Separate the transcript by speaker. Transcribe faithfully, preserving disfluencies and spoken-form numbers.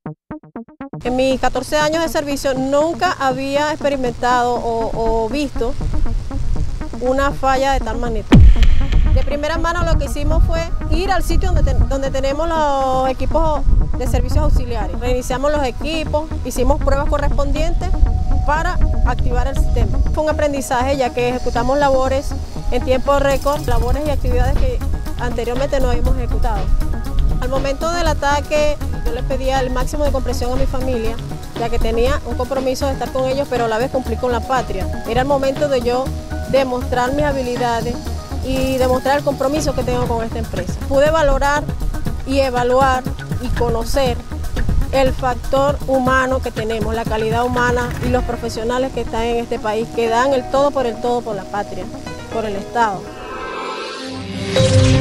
Speaker 1: En mis catorce años de servicio nunca había experimentado o, o visto una falla de tal magnitud. De primera mano lo que hicimos fue ir al sitio donde, ten, donde tenemos los equipos de servicios auxiliares. Reiniciamos los equipos, hicimos pruebas correspondientes para activar el sistema. Fue un aprendizaje ya que ejecutamos labores en tiempo récord, labores y actividades que anteriormente no habíamos ejecutado. Al momento del ataque yo le pedía el máximo de comprensión a mi familia, ya que tenía un compromiso de estar con ellos, pero a la vez cumplir con la patria. Era el momento de yo demostrar mis habilidades y demostrar el compromiso que tengo con esta empresa. Pude valorar y evaluar y conocer el factor humano que tenemos, la calidad humana y los profesionales que están en este país, que dan el todo por el todo por la patria, por el Estado.